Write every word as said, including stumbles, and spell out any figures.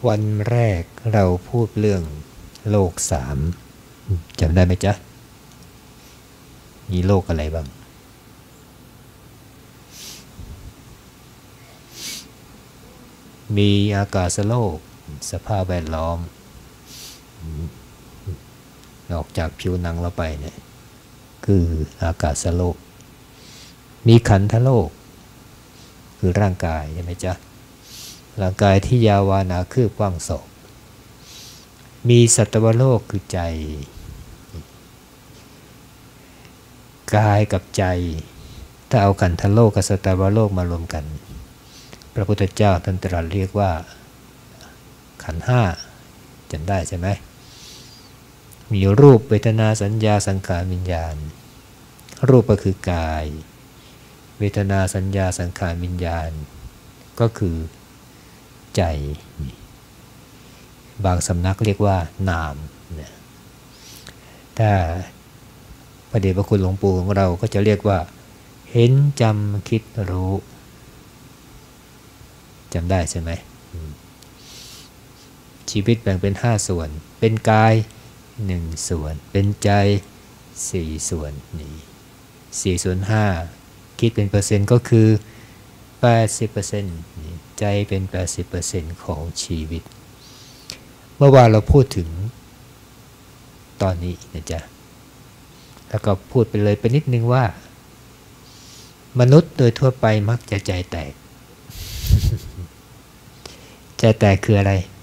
วันแรกเราพูดเรื่องโลกสามจำได้ไหมจ๊ะมีโลกอะไรบ้างมีอากาศโลกสภาพแวดล้อมออกจากผิวหนังเราไปเนี่ยคืออากาศโลกมีขันธโลกคือร่างกายใช่ไหมจ๊ะร่างกายที่ยาววานาคืบกว้างศอกมีสัตวโลกคือใจกายกับใจถ้าเอาขันธโลกกับสัตวโลกมารวมกันพระพุทธเจ้าท่านตรัสเรียกว่าขันธ์ห้าจำได้ใช่ไหมมีรูปเวทนาสัญญาสังขารวิญญาณรูปก็คือกายเวทนาสัญญาสังขารวิญญาณก็คือใจบางสำนักเรียกว่านามถ้าพระเดชพระคุณหลวงปู่ของเราก็จะเรียกว่าเห็นจำคิดรู้จำได้ใช่ไหมชีวิตแบ่งเป็นห้าส่วนเป็นกายหนึ่งส่วนเป็นใจสี่ส่วนนี่สี่ส่วนห้าคิดเป็นเปอร์เซ็นต์ก็คือแปดสิบเปอร์เซ็นต์ใจเป็นแปดสิบเปอร์เซ็นต์ของชีวิตเมื่อวานเราพูดถึงตอนนี้นะจ๊ะแล้วก็พูดไปเลยไปนิดนึงว่ามนุษย์โดยทั่วไปมักจะใจแตกใจแตกคืออะไร